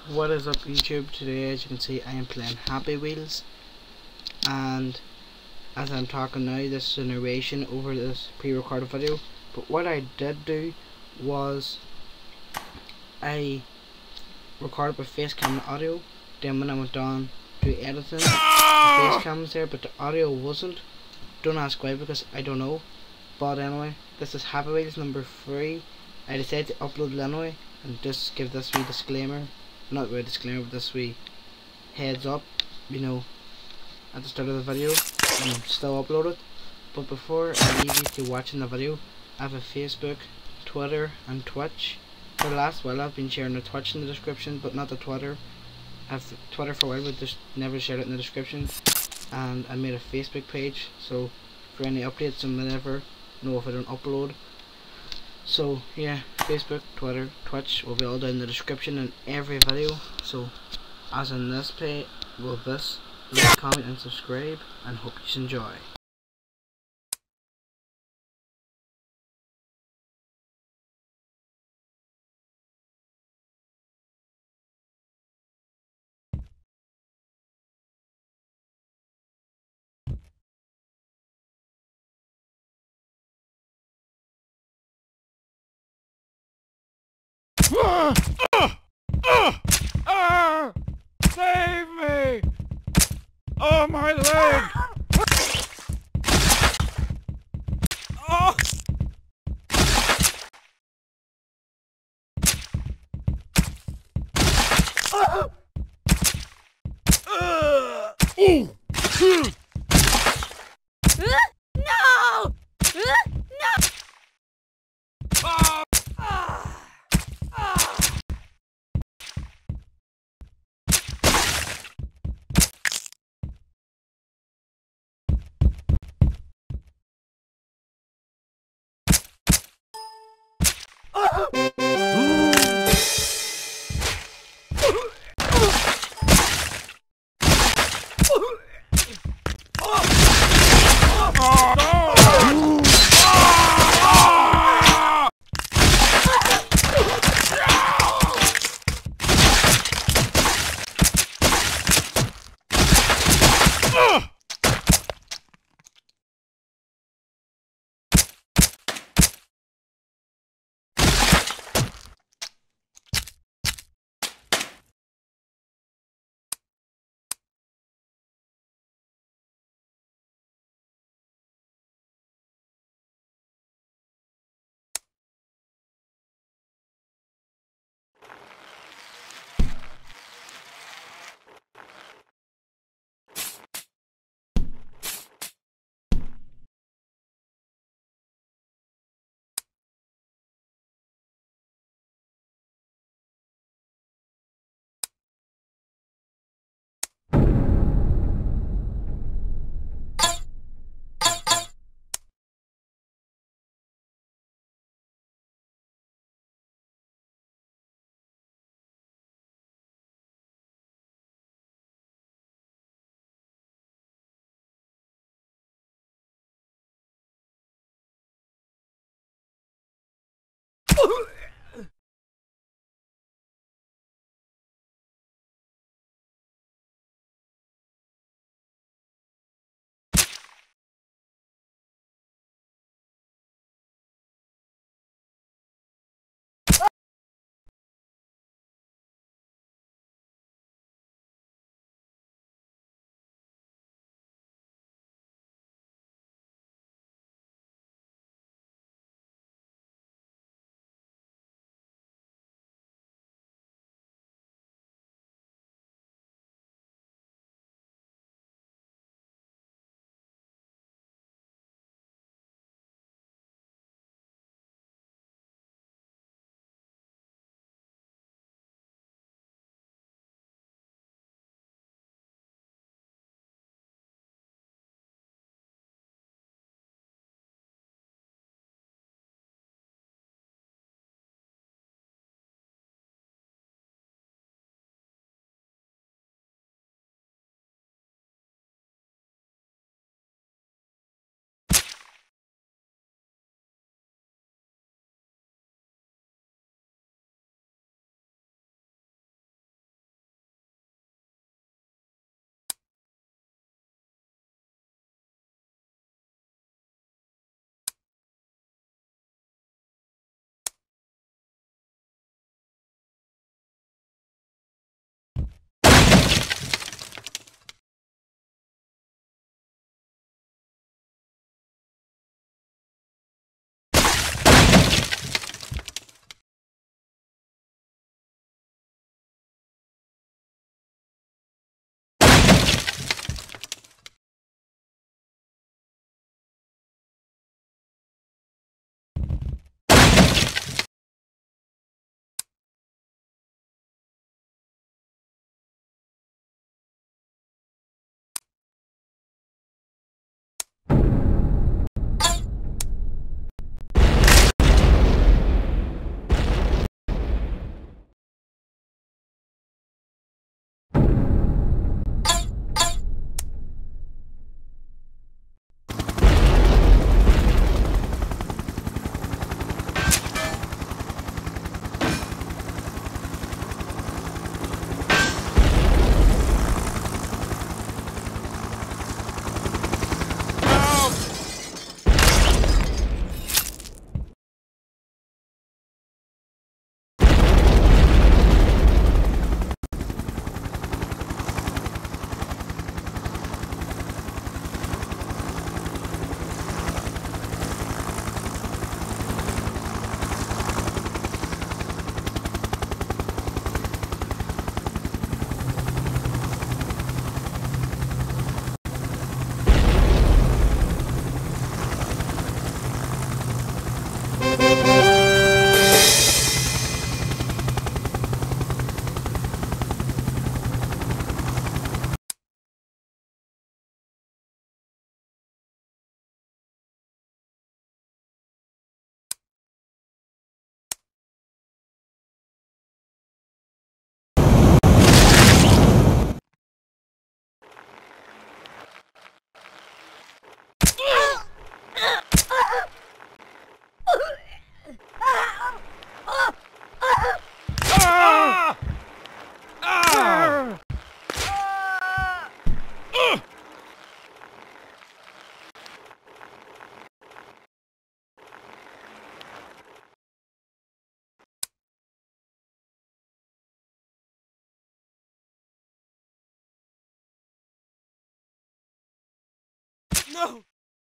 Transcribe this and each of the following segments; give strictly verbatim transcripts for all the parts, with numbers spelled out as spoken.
What is up YouTube? Today, as you can see, I am playing Happy Wheels, and as I'm talking now, this is a narration over this pre-recorded video. But what I did do was I recorded with face cam and audio. Then when I went on to editing, the face cam was there but the audio wasn't. Don't ask why, because I don't know. But anyway, this is Happy Wheels number three. I decided to upload it anyway and just give this wee disclaimer. Not really disclaimer, but this wee heads up, you know, at the start of the video. I'm still uploaded. But before I leave you to watching the video, I have a Facebook, Twitter and Twitch. For the last while I've been sharing the Twitch in the description, but not the Twitter. I have Twitter for a while, but just never shared it in the description. And I made a Facebook page, so for any updates and whatever, know if I don't upload. So yeah, Facebook, Twitter, Twitch will be all down in the description in every video. So as in this play, will this, like, comment and subscribe, and hope you enjoy. Ah! Ah! Ah! Ah! Save me! Oh, my leg! Oh! Ah! Ah! Ooh! Uh, no! Uh, no! Ah! No!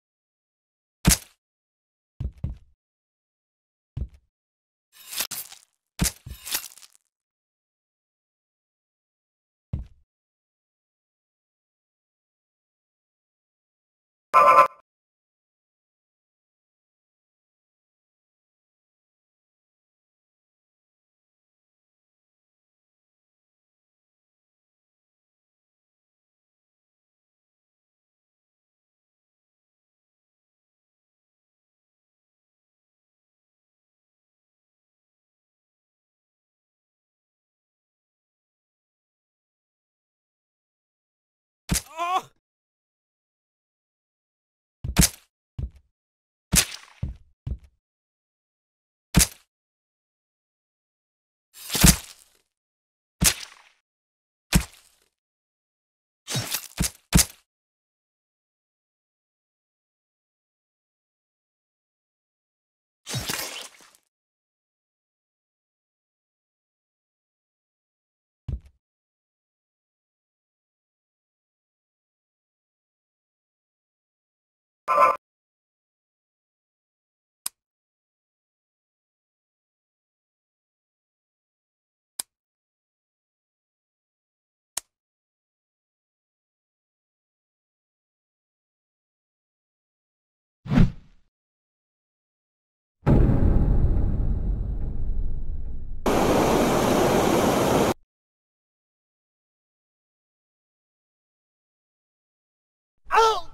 Oh! Oh!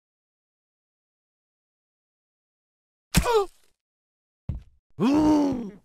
Oh!